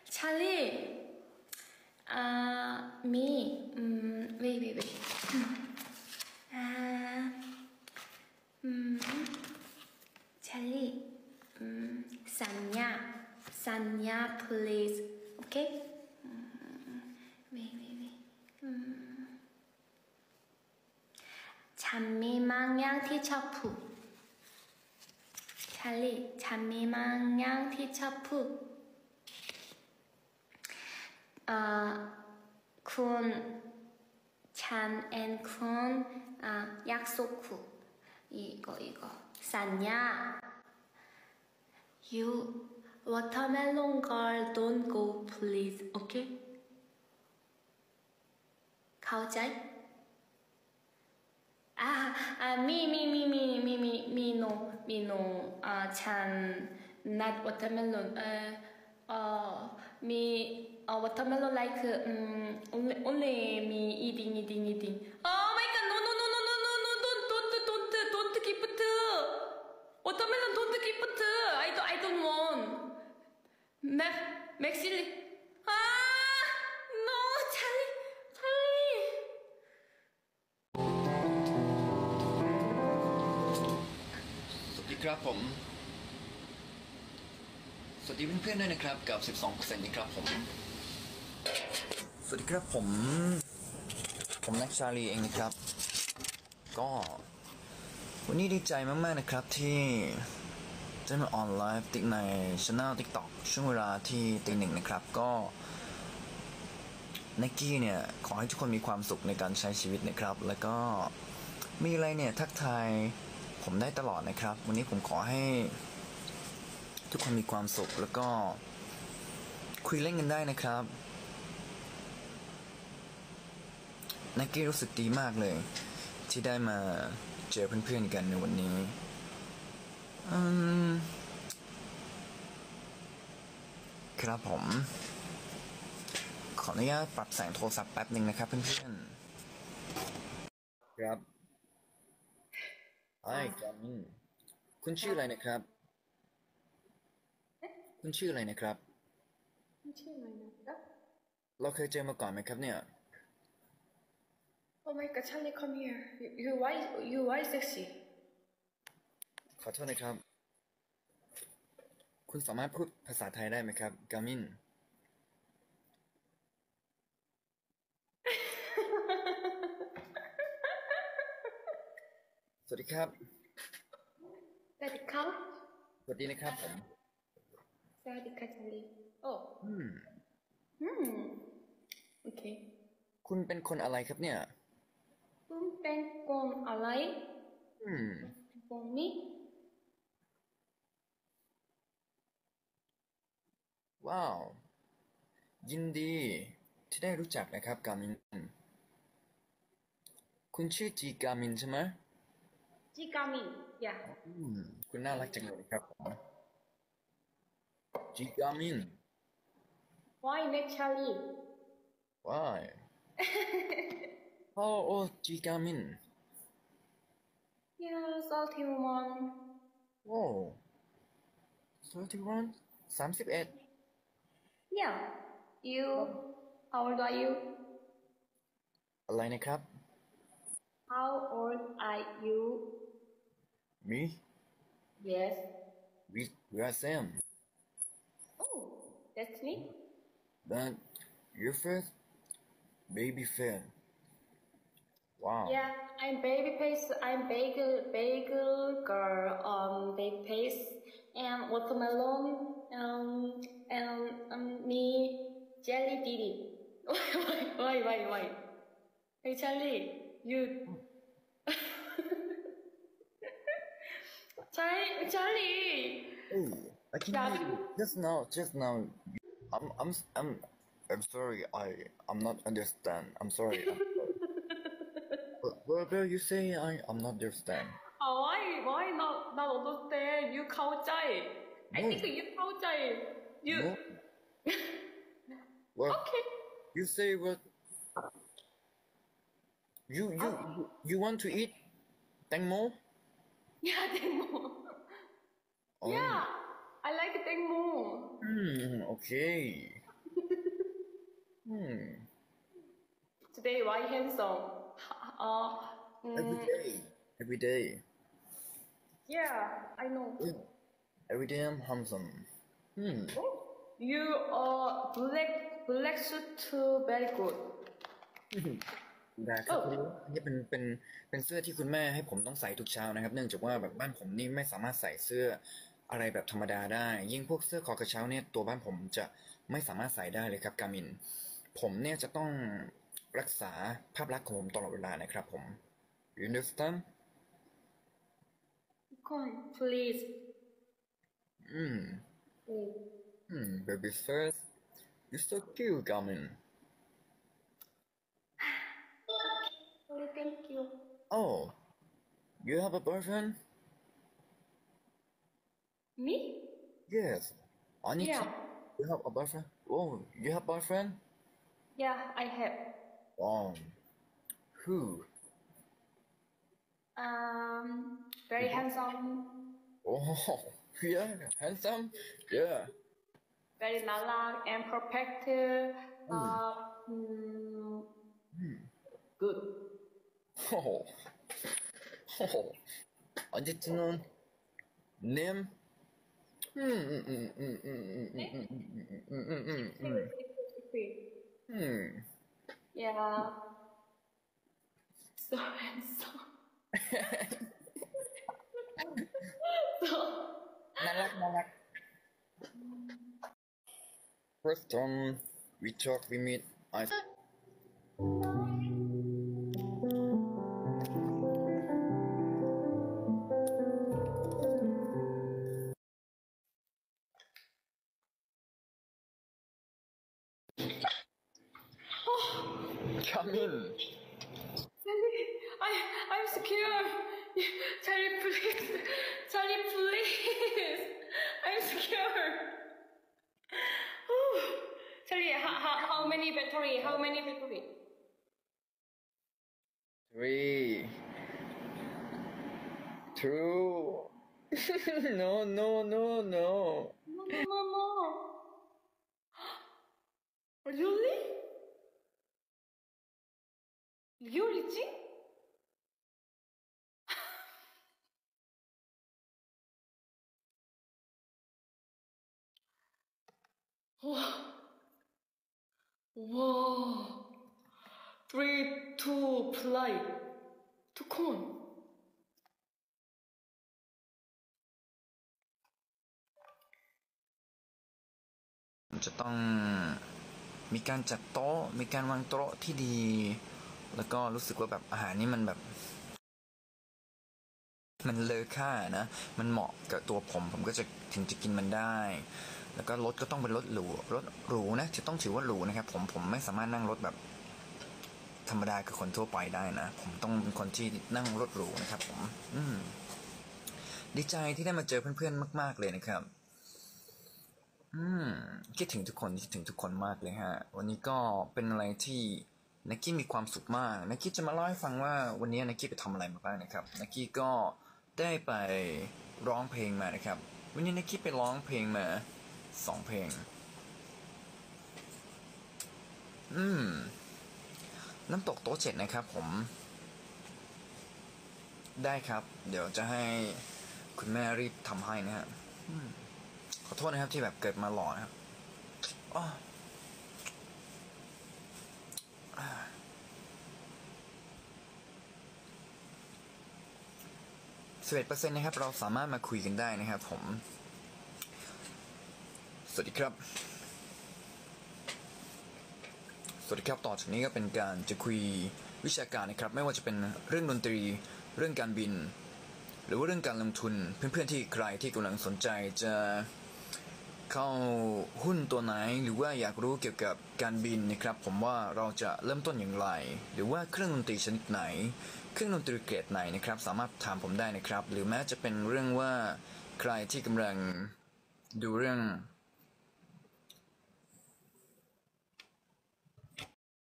Charlie, me, wait. Charlie, Sanya, please, okay? Wait.ฉันมีบางอย่างที่ชอบพูด Charlie ฉันมีบางอย่างที่ชอบพูดคุณฉันและคุณ약속 이거 산야 You watermelon girl don't go please okay เข้าใจme noฉัน not watermelon me watermelon like only me eating oh my god no don't give it watermelon don't give it I don't want Maxily no Charlie สวัสดีครับผมสวัสดีเพื่อนๆด้วยนะครับกับ 12% นะครับผมสวัสดีครับผมนักชาลีเองนะครับก็วันนี้ดีใจมากๆนะครับที่จะมาออนไลฟ์ในช่อง TikTok ช่วงเวลาที่ตีหนึ่งนะครับก็ไนกี้เนี่ยขอให้ทุกคนมีความสุขในการใช้ชีวิตนะครับแล้วก็มีอะไรเนี่ยทักทายผมได้ตลอดนะครับวันนี้ผมขอให้ทุกคนมีความสุขแล้วก็คุยเล่นกันได้นะครับไนกี้รู้สึกดีมากเลยที่ได้มาเจอเพื่อนๆกันในวันนี้ครับผมขออนุญาตปรับแสงโทรศัพท์แป๊บหนึ่งนะครับเพื่อนๆครับไอ้กามินคุณชื่ออะไรนะครับคุณชื่ออะไรนะครับเราเคยเจอมาก่อนไหมครับเนี่ย Oh my god Charlie come here you why sexy ขอโทษนะครับคุณสามารถพูดภาษาไทยได้ไหมครับกามินสวัสดีครับสวัสดีครับสวัสดีนะครับผมสวัสดีค่ะชาลีโอ้โอเคคุณเป็นคนอะไรครับเนี่ยคุณเป็นคนอะไรคนนี้ว้าวยินดีที่ได้รู้จักนะครับกามินคุณชื่อจีกามินใช่ไหมจีกามินyeah คุณน่ารักจังเลยครับจีกามิน why make Charlie why how old จีกามิน yeah 31 wow 31 31 yeah you how old are you อะไรนะครับ how old are you me yes we are same oh that's me but your first baby fair wow yeah I'm baby face I'm bagel girl baby face and watermelon and me jelly diddy why hey Charlie you Charlie hey I can hear you just now I'm sorry I'm not understand I'm sorry what you say I'm not understand why not understand you เข้าใจ I think you เข้าใจ you no. What okay you say what you want to eat แตงโม yeah แตงโม oh. yeah I like แตงโม okay Today, why handsome? Every day. Every day. Yeah, I know. Every day I'm handsome. You are black suit very good. ได้ครับอันนี้เป็นเสื้อที่คุณแม่ให้ผมต้องใส่ทุกเช้านะครับ เนื่องจากว่าแบบบ้านผมนี่ไม่สามารถใส่เสื้ออะไรแบบธรรมดาได้ ยิ่งพวกเสื้อคอกระเช้าเนี่ยตัวบ้านผมจะไม่สามารถใส่ได้เลยครับกามิน ผมเนี่ยจะต้องรักษาภาพลักษณ์ของผมตลอดเวลานะครับผม You understand? Come, please. Baby first. You're so cute, Gamin. Oh, thank you. Oh, you have a boyfriend? Me? Yes. I need Yeah. to. You have a boyfriend? Oh, you have boyfriend? Yeah, I have. Who? Very handsome. Oh, yeah, handsome. Yeah. Very nalak and perfect. Good. Oh. I need to know name. Yeah. So handsome. Nalak. First time we talk, we meet. Come in. I'm scared. Charlie, please. Charlie, please. I'm scared. Charlie, how many battery? How many battery? 3, 2. No. No. Really? Really? Wow. 3, 2, play. ทุกคนจะต้องมีการจัดโต๊ะ มีการวางโต๊ะที่ดี แล้วก็รู้สึกว่าแบบอาหารนี่มันแบบมันเลอค่านะ มันเหมาะกับตัวผมก็จะถึงจะกินมันได้ แล้วก็รถก็ต้องเป็นรถหรูนะจะต้องถือว่าหรูนะครับผมไม่สามารถนั่งรถแบบธรรมดากับคนทั่วไปได้นะผมต้องเป็นคนที่นั่งรถหรูนะครับผมดีใจที่ได้มาเจอเพื่อนๆมากๆเลยนะครับคิดถึงทุกคนมากเลยฮะวันนี้ก็เป็นอะไรที่นักกี้มีความสุขมากนักกี้จะมาเล่าให้ฟังว่าวันนี้นักกี้ไปทำอะไรมาบ้างนะครับนักกี้ก็ได้ไปร้องเพลงมานะครับวันนี้นักกี้ไปร้องเพลงมา2 เพลงน้ำตกโต๊ะ7นะครับผมได้ครับเดี๋ยวจะให้คุณแม่รีบทำให้นะฮะขอโทษนะครับที่แบบเกิดมาหล่อนะครับ11%นะครับเราสามารถมาคุยกันได้นะครับผมสวัสดีครับต่อจากนี้ก็เป็นการจะคุยวิชาการนะครับไม่ว่าจะเป็นเรื่องดนตรีเรื่องการบินหรือว่าเรื่องการลงทุนเพื่อนๆที่ใครที่กำลังสนใจจะเข้าหุ้นตัวไหนหรือว่าอยากรู้เกี่ยวกับการบินนะครับผมว่าเราจะเริ่มต้นอย่างไรหรือว่าเครื่องดนตรีชนิดไหนเครื่องดนตรีเกรดไหนนะครับสามารถถามผมได้นะครับหรือแม้จะเป็นเรื่องว่าใครที่กำลังดูเรื่อง